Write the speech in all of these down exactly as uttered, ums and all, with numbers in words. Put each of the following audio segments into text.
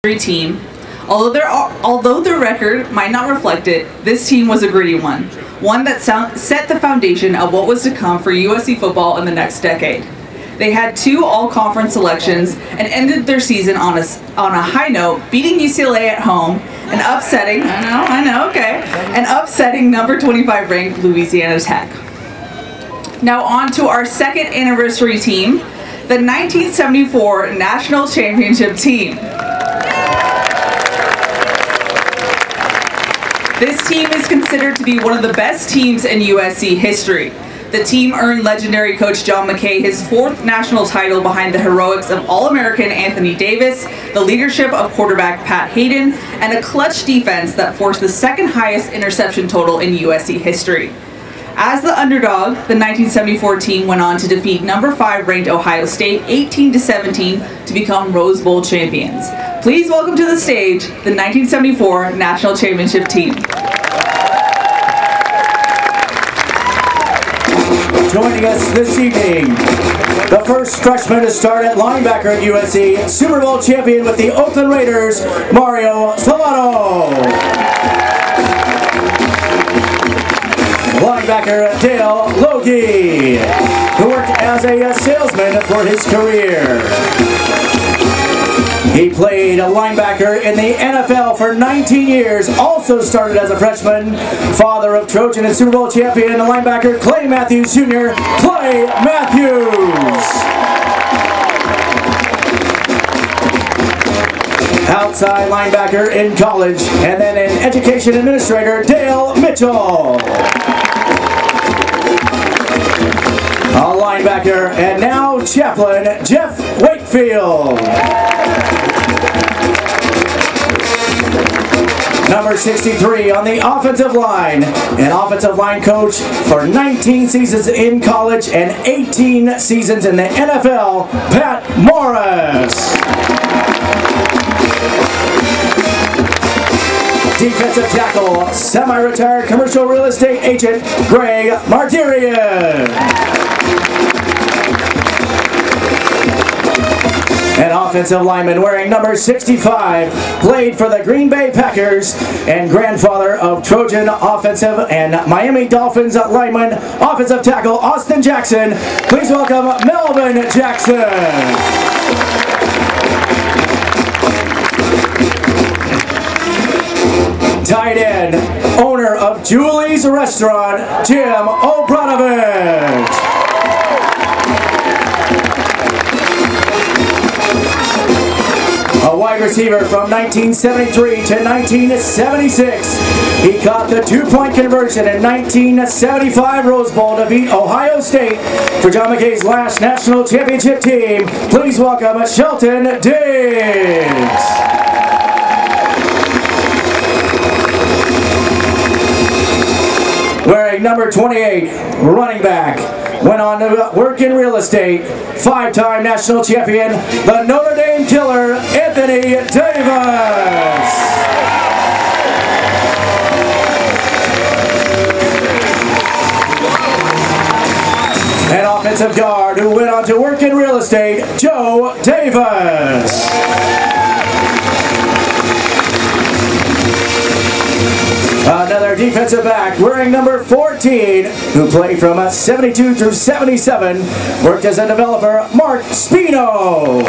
team. Although their, although their record might not reflect it, this team was a gritty one. One that sound, set the foundation of what was to come for U S C football in the next decade. They had two all-conference selections and ended their season on a, on a high note, beating U C L A at home and upsetting, I know, I know, okay, and upsetting number twenty-five ranked Louisiana Tech. Now on to our second anniversary team, the nineteen seventy-four National Championship team. This team is considered to be one of the best teams in U S C history. The team earned legendary coach John McKay his fourth national title behind the heroics of All-American Anthony Davis, the leadership of quarterback Pat Hayden, and a clutch defense that forced the second highest interception total in U S C history. As the underdog, the nineteen seventy-four team went on to defeat number five ranked Ohio State eighteen to seventeen to become Rose Bowl champions. Please welcome to the stage the nineteen seventy-four National Championship team. Joining us this evening, the first freshman to start at linebacker at U S C, Super Bowl champion with the Oakland Raiders, Mario Salvato. Linebacker Dale Logie, who worked as a salesman for his career. He played a linebacker in the N F L for nineteen years, also started as a freshman, father of Trojan and Super Bowl champion linebacker Clay Matthews Junior Clay Matthews. Outside linebacker in college, and then an education administrator, Dale Mitchell. A linebacker, and now chaplain, Jeff Wakefield. Number sixty-three on the offensive line, an offensive line coach for nineteen seasons in college and eighteen seasons in the N F L, Pat Morris. Defensive tackle, semi-retired commercial real estate agent, Greg Martirian. An offensive lineman wearing number sixty-five, played for the Green Bay Packers, and grandfather of Trojan offensive and Miami Dolphins lineman, offensive tackle Austin Jackson. Please welcome Melvin Jackson. Tight end, owner of Julie's Restaurant, Jim Obranovich. A wide receiver from nineteen seventy-three to nineteen seventy-six. He caught the two-point conversion in nineteen seventy-five Rose Bowl to beat Ohio State for John McKay's last national championship team. Please welcome Shelton Diggs. Wearing number twenty-eight, running back, went on to work in real estate, five-time national champion, the Notre Dame killer, Anthony Davis. An offensive guard who went on to work in real estate, Joe Davis. Another defensive back wearing number fourteen, who played from seventy-two through seventy-seven, worked as a developer, Mark Spino.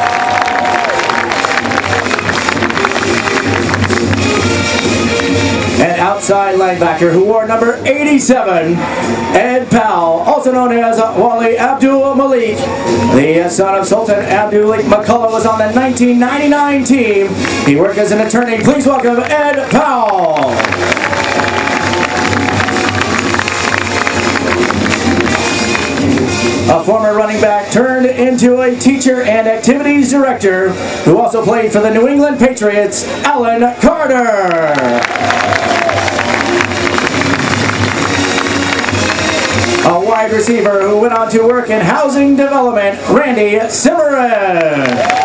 An outside linebacker who wore number eighty-seven, Ed Powell, also known as Wally Abdul Malik. The son of Sultan Abdul McCullough was on the nineteen ninety-nine team. He worked as an attorney. Please welcome Ed Powell. A former running back turned into a teacher and activities director who also played for the New England Patriots, Alan Carter. A wide receiver who went on to work in housing development, Randy Cimarron.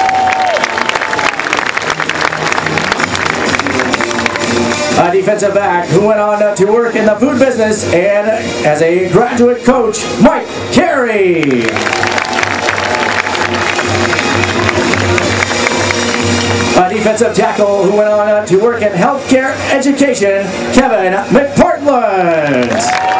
A defensive back who went on to work in the food business and as a graduate coach, Mike Carey. A defensive tackle who went on to work in healthcare education, Kevin McPartland.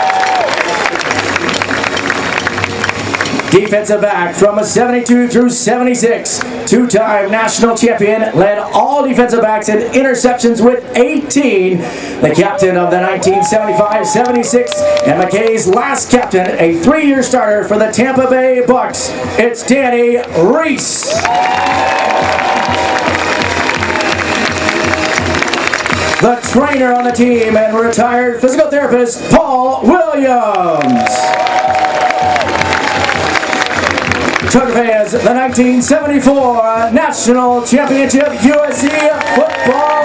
Defensive back from seventy-two through seventy-six, two-time national champion, led all defensive backs in interceptions with eighteen. The captain of the nineteen seventy-five seventy-six and McKay's last captain, a three-year starter for the Tampa Bay Bucks. It's Danny Reese. The trainer on the team and retired physical therapist, Paul Williams. Tucker fans, the nineteen seventy-four National Championship U S C Football